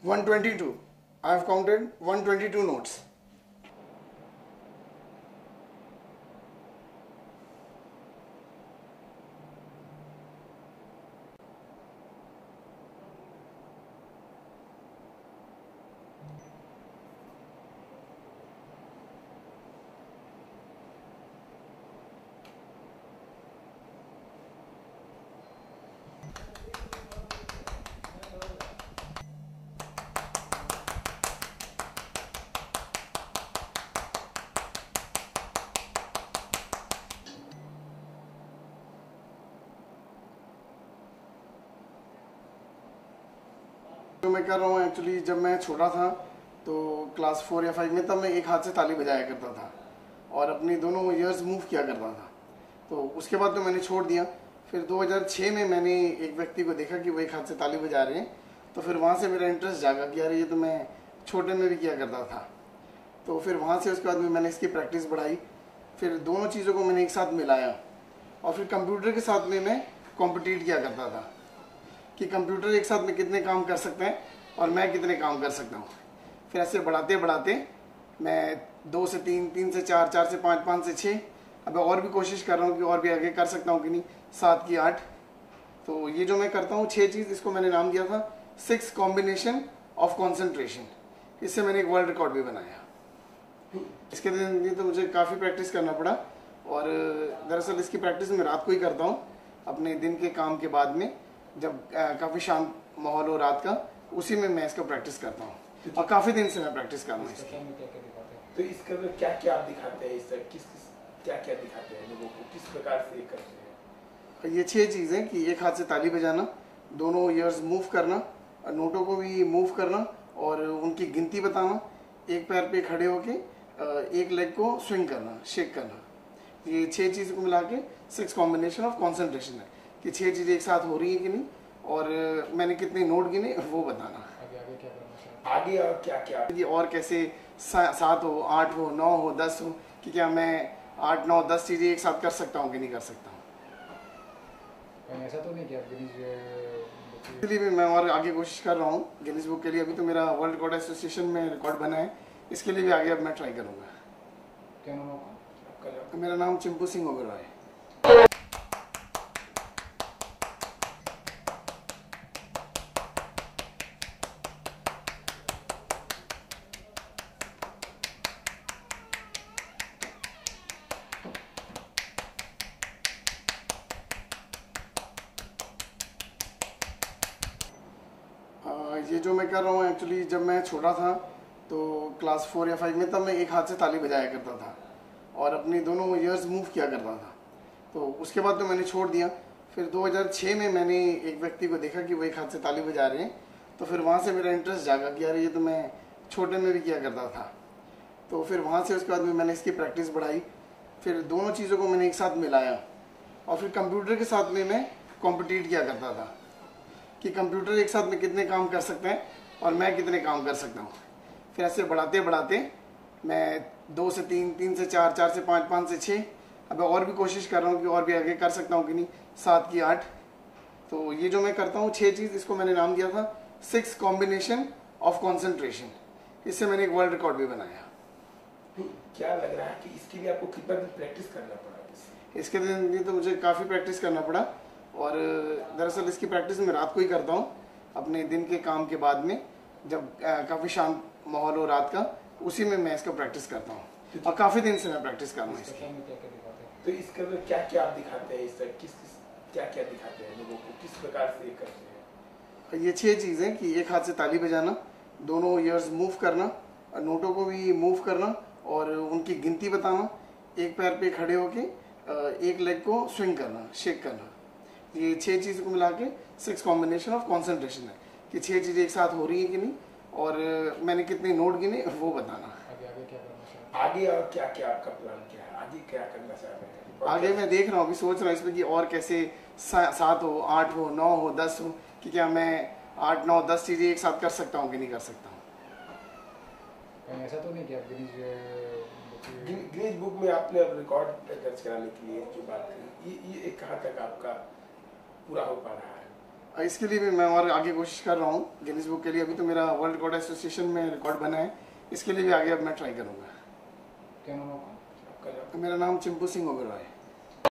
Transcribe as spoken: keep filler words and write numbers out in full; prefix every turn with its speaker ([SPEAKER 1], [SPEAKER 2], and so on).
[SPEAKER 1] one twenty-two. I have counted one twenty-two notes. जो मैं कर रहा हूँ एक्चुअली, जब मैं छोटा था तो क्लास फोर या फाइव में, तब मैं एक हाथ से ताली बजाया करता था और अपनी दोनों ईयर्स मूव किया करता था। तो उसके बाद तो मैंने छोड़ दिया। फिर दो हज़ार छह में मैंने एक व्यक्ति को देखा कि वो एक हाथ से ताली बजा रहे हैं, तो फिर वहाँ से मेरा इंटरेस्ट जागा कि यार ये तो मैं छोटे में भी किया करता था। तो फिर वहाँ से उसके बाद में मैंने इसकी प्रैक्टिस बढ़ाई। फिर दोनों चीज़ों को मैंने एक साथ मिलाया और फिर कंप्यूटर के साथ में मैं कॉम्पिटिट किया करता था कि कंप्यूटर एक साथ में कितने काम कर सकते हैं और मैं कितने काम कर सकता हूँ। फिर ऐसे बढ़ाते बढ़ाते मैं दो से तीन, तीन से चार, चार से पाँच, पाँच से छः, अब और भी कोशिश कर रहा हूँ कि और भी आगे कर सकता हूँ कि नहीं, सात की आठ। तो ये जो मैं करता हूँ छः चीज़, इसको मैंने नाम दिया था सिक्स कॉम्बिनेशन ऑफ कॉन्सेंट्रेशन। इससे मैंने एक वर्ल्ड रिकॉर्ड भी बनाया। इसके लिए तो मुझे काफ़ी प्रैक्टिस करना पड़ा और दरअसल इसकी प्रैक्टिस मैं रात को ही करता हूँ, अपने दिन के काम के बाद में, जब काफ़ी शांत माहौल हो रात का, उसी में मैं इसका प्रैक्टिस करता हूँ और काफ़ी दिन से मैं प्रैक्टिस कर रहा हूँ।
[SPEAKER 2] तो इसका क्या क्या आप दिखाते हैं, इस तरह किस किस क्या क्या दिखाते हैं लोगों को, किस प्रकार से ये करते हैं?
[SPEAKER 1] ये छह चीज़ें कि एक हाथ से ताली बजाना, दोनों ईयर्स मूव करना, नोटों को भी मूव करना और उनकी गिनती बताना, एक पैर पे खड़े होके एक लेग को स्विंग करना, शेक करना। ये छह चीज़ों को मिला के सिक्स कॉम्बिनेशन ऑफ कॉन्सेंट्रेशन है कि छह चीज़ें एक साथ हो रही हैं कि नहीं और मैंने कितने नोट गिने वो बताना।
[SPEAKER 2] आगे आगे क्या करना है? आगे और क्या क्या
[SPEAKER 1] कि और कैसे सा, सात हो, आठ हो, नौ हो, दस हो, कि क्या मैं आठ नौ दस चीज़ें एक साथ कर सकता हूँ कि नहीं कर सकता हूँ।
[SPEAKER 2] ऐसा तो नहीं कि आप गिनीज
[SPEAKER 1] इसलिए भी मैं और आगे कोशिश कर रहा हूँ गिनीज बुक के लिए। अभी तो मेरा वर्ल्ड रिकॉर्ड एसोसिएशन में रिकॉर्ड बना है, इसके लिए भी आगे अब मैं ट्राई करूँगा।
[SPEAKER 2] क्या नाम आपका?
[SPEAKER 1] मेरा नाम चिंपू सिंह ओबेरॉय है। ये जो मैं कर रहा हूँ एक्चुअली, जब मैं छोटा था तो क्लास फोर या फाइव में, तब मैं एक हाथ से ताली बजाया करता था और अपनी दोनों ईयर्स मूव किया करता था। तो उसके बाद तो मैंने छोड़ दिया। फिर दो हज़ार छह में मैंने एक व्यक्ति को देखा कि वो एक हाथ से ताली बजा रहे हैं, तो फिर वहाँ से मेरा इंटरेस्ट जागा कि यार ये तो मैं छोटे में भी किया करता था। तो फिर वहाँ से उसके बाद में मैंने इसकी प्रैक्टिस बढ़ाई। फिर दोनों चीज़ों को मैंने एक साथ मिलाया और फिर कंप्यूटर के साथ में मैं कॉम्पिटिट किया करता था कि कंप्यूटर एक साथ में कितने काम कर सकते हैं और मैं कितने काम कर सकता हूँ। फिर ऐसे बढ़ाते बढ़ाते मैं दो से तीन, तीन से चार, चार से पाँच, पाँच से छः, अब और भी कोशिश कर रहा हूँ कि और भी आगे कर सकता हूँ कि नहीं, सात की आठ। तो ये जो मैं करता हूँ छः चीज़, इसको मैंने नाम दिया था सिक्स कॉम्बिनेशन ऑफ कॉन्सेंट्रेशन। इससे मैंने एक वर्ल्ड रिकॉर्ड भी बनाया।
[SPEAKER 2] क्या लग रहा है कि इसके लिए आपको कितना दिन प्रैक्टिस करना पड़ा?
[SPEAKER 1] इसके लिए तो मुझे काफ़ी प्रैक्टिस करना पड़ा और दरअसल इसकी प्रैक्टिस मैं रात को ही करता हूँ, अपने दिन के काम के बाद में, जब काफ़ी शांत माहौल हो रात का, उसी में मैं इसका प्रैक्टिस करता हूँ और काफ़ी दिन से मैं प्रैक्टिस कर रहा हूँ इसकी।
[SPEAKER 2] तो इसका क्या क्या आप दिखाते हैं, इस तरह किस किस क्या क्या दिखाते हैं लोगों को, किस प्रकार से ये करते हैं?
[SPEAKER 1] ये छह चीज़ें कि एक हाथ से ताली बजाना, दोनों ईयर्स मूव करना, नोटों को भी मूव करना और उनकी गिनती बताना, एक पैर पे खड़े होके एक लेग को स्विंग करना, शेक करना। ये छह चीज़ों को मिला के सिक्स कॉम्बिनेशन ऑफ कॉन्सेंट्रेशन है कि छह चीज़ें एक साथ हो रही हैं कि नहीं और मैंने कितने नोट गिने वो बताना।
[SPEAKER 2] आगे आगे क्या करना है? आगे और क्या क्या आपका प्लान क्या है? आगे क्या करना चाह रहे हैं?
[SPEAKER 1] आगे मैं देख रहा हूँ, अभी सोच रहा हूँ इसमें कि और कैसे सा, सात हो, आठ हो, नौ हो, दस हो, कि क्या मैं आठ नौ दस चीज़ें एक साथ कर सकता हूँ कि नहीं कर सकता हूँ।
[SPEAKER 2] ऐसा तो नहीं कि आप गिनीज गिनीज बुक में आपने रिकॉर्ड दर्ज कराने के लिए जो बात करी, ये ये कहाँ तक आपका पूरा हो पा रहा है?
[SPEAKER 1] इसके लिए भी मैं और आगे कोशिश कर रहा हूँ गिनीज बुक के लिए। अभी तो मेरा वर्ल्ड रिकॉर्ड एसोसिएशन में रिकॉर्ड बना है, इसके लिए भी आगे अब मैं ट्राई करूँगा।
[SPEAKER 2] क्या नाम आपका?
[SPEAKER 1] मेरा नाम चिंपू सिंह ओबेरॉय है।